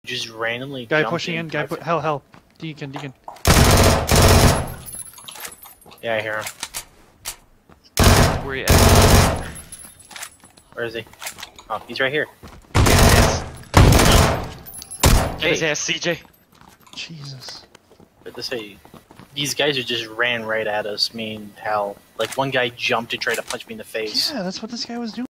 Just randomly. Guy pushing in. Guy put hell. Deacon. Yeah, I hear him. Where are you at? Where is he? Oh, he's right here. Get his ass, CJ. Jesus. But to say, these guys who just ran right at us, me and Hal. Like one guy jumped to try to punch me in the face. Yeah, that's what this guy was doing.